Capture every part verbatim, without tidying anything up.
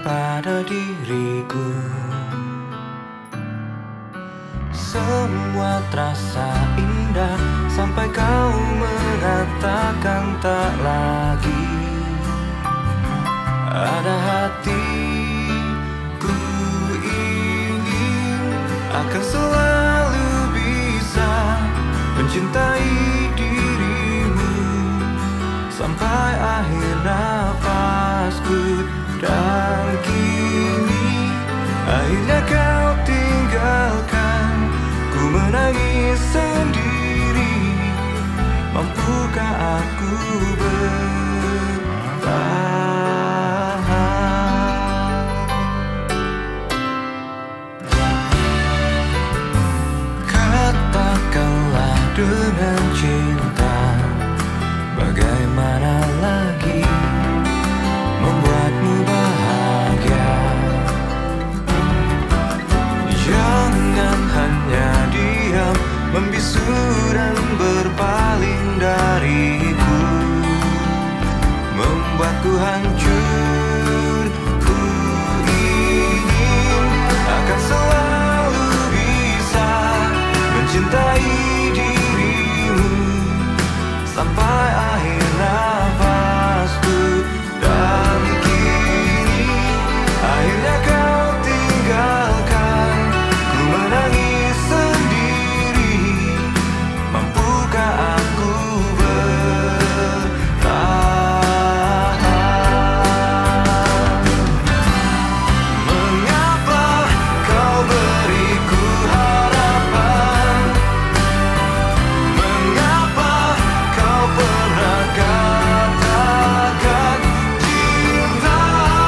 pada diriku. Semua terasa indah sampai kau mengatakan tak lagi ada hati. Ku ingin akan selalu bisa mencintai dirimu sampai akhir nafasku. Dan kini akhirnya kau tinggalkan, ku menangis sendiri. Mampukah aku bertahan? Katakanlah dengan cinta, bagaimana lagi membuatmu bahagia. Jangan hanya diam, membisu dan berpaling dariku, membuatku hancur. Ku ingin akan selalu bisa mencintai dirimu sampai akhir nafasku. Dan kini akhirnya kau tinggalkan, ku menangis sendiri. Mampukah aku bertahan? Mengapa kau beriku harapan? Mengapa kau pernah katakan cinta?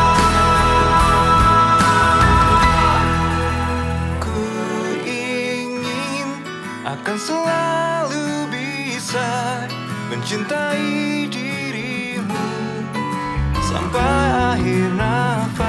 Ku ingin akan selalu bisa mencintai dirimu sampai akhir nafas.